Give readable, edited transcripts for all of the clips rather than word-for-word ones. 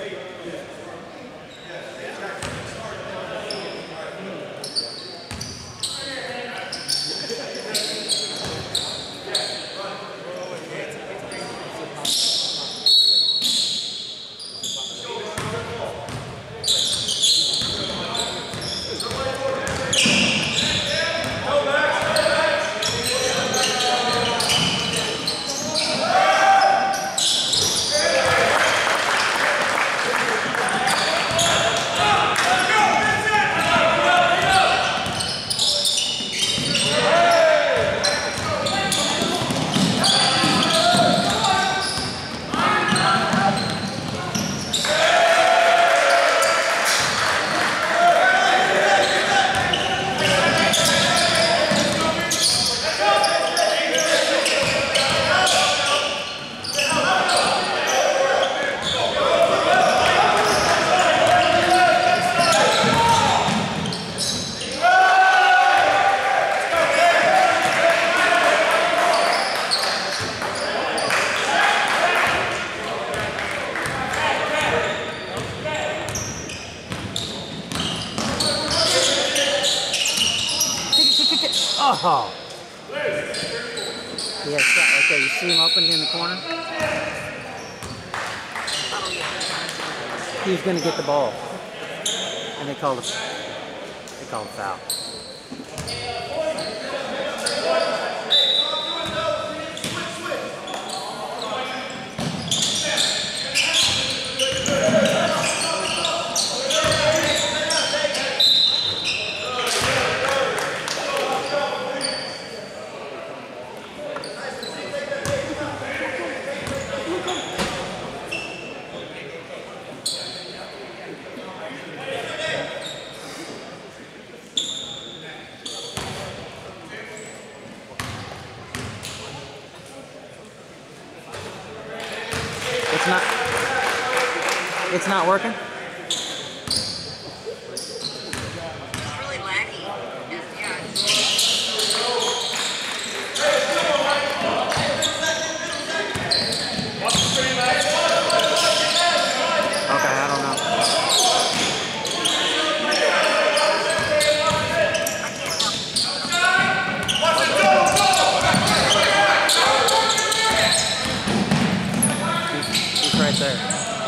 Oh! Yeah, right there. You see him open in the corner? He's going to get the ball. And they called a foul. It's not working? It's really laggy. Yeah. Okay, I don't know. He's right there.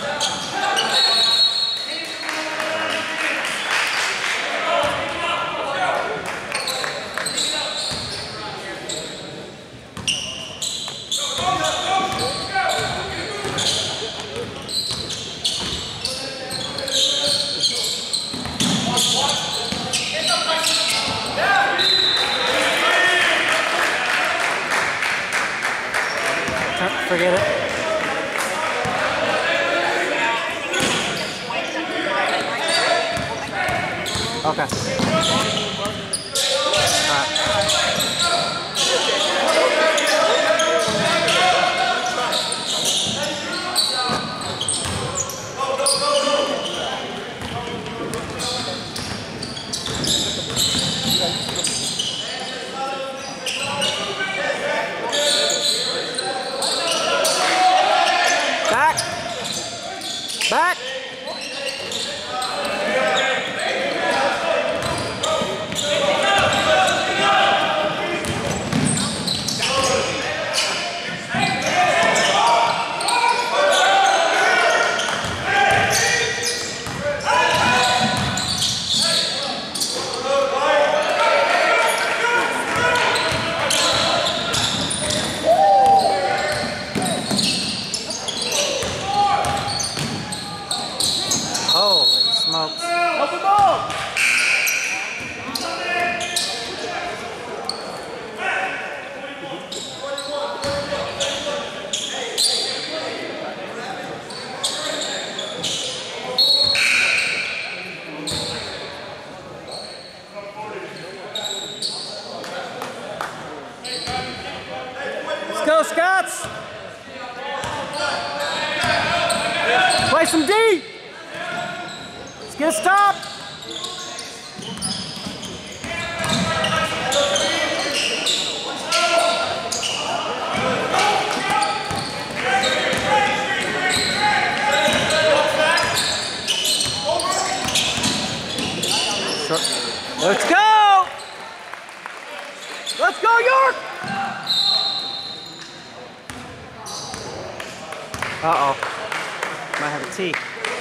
Forget it. Okay. All right. Back! Holy smokes. Help him up! Let's go, Scots! Play some D! Let's get a stop! Uh-oh. Might have a T.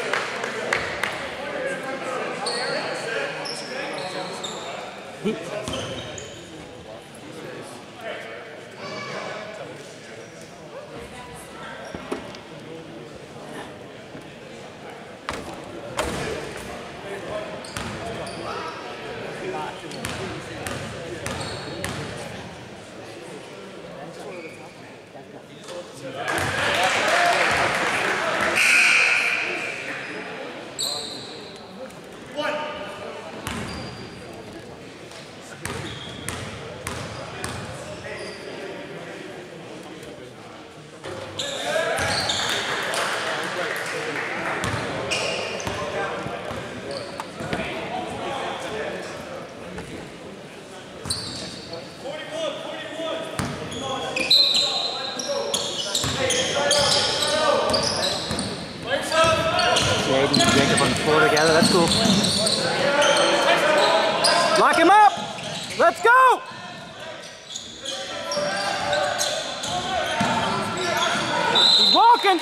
Jaden and Jacob on the floor together. That's cool. Lock him up. Let's go. He's walking.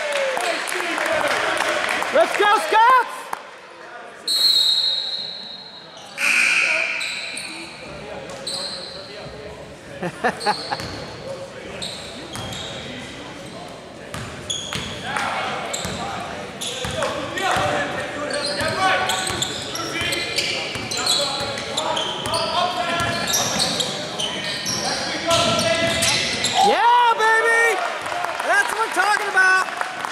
Let's go, Scouts. Yeah, baby! That's what we're talking about!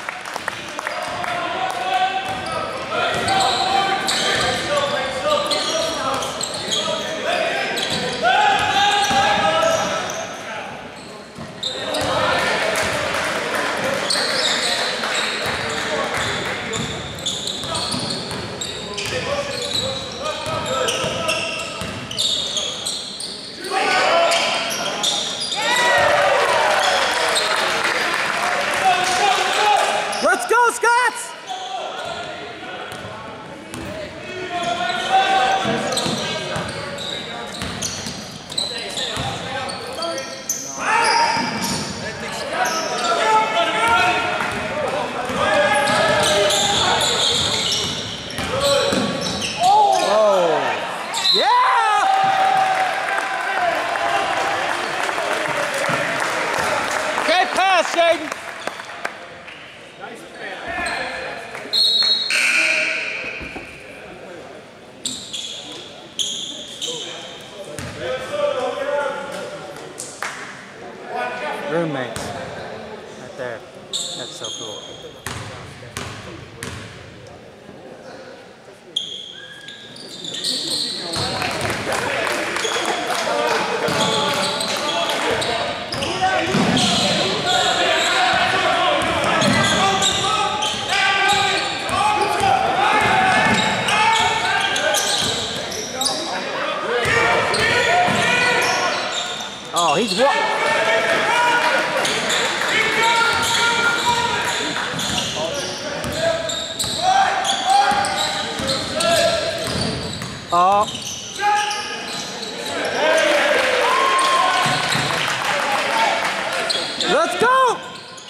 Let's go, Scots! Oh! Yeah! Great pass, Jaden! Roommates. Right there. That's so cool. Oh, he's what? Oh. Let's go!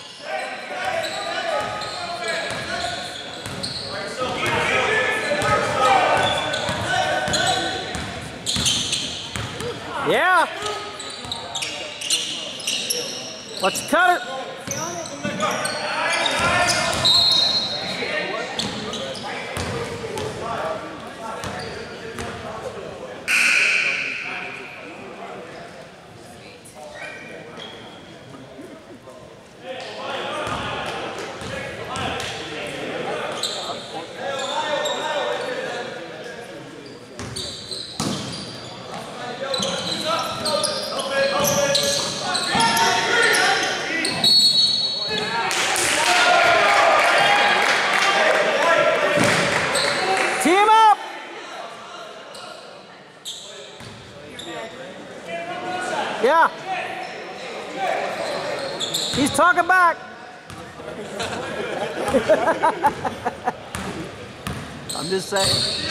Yeah! Let's cut it! Team up! Yeah. He's talking back. I'm just saying.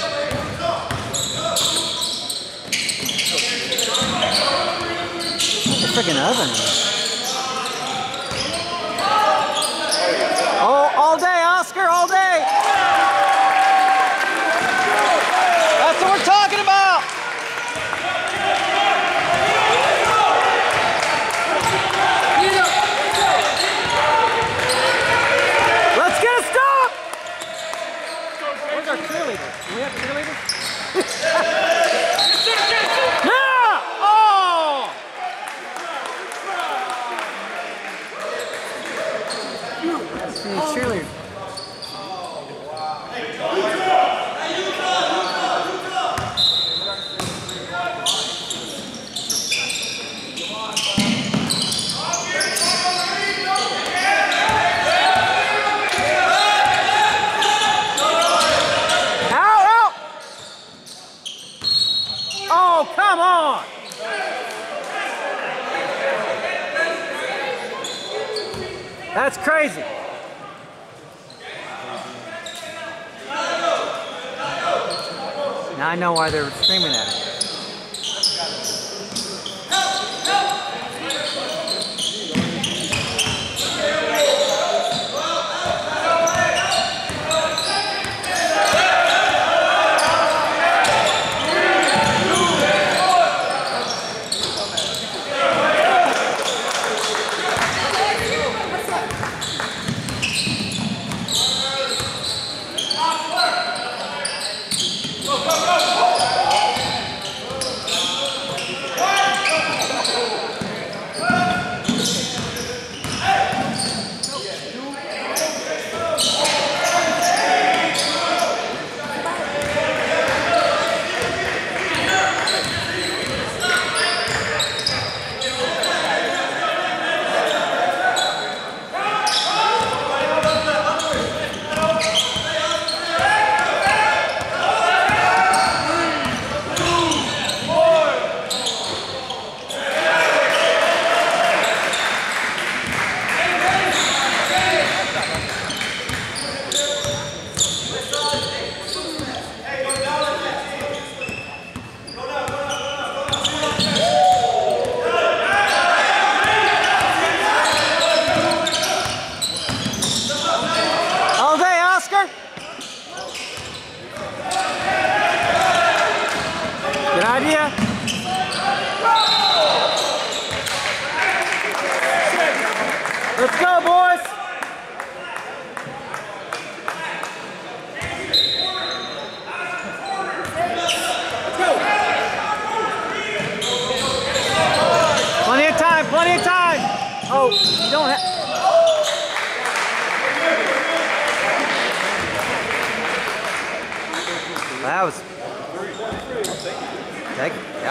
Like a freaking oven. cheerleader. Oh, come on! That's crazy. Now I know why they were screaming at him. Good idea. Let's go, boys. Plenty of time, plenty of time. Oh, you don't have... That was... Take it, yeah.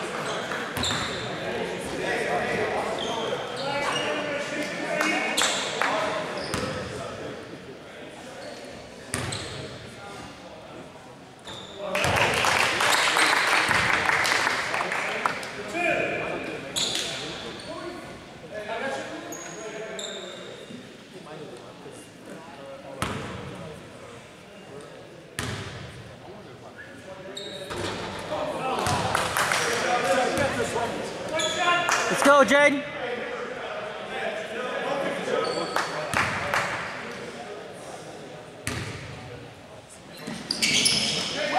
Let's go, Jaden.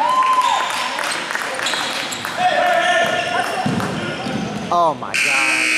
Oh my God.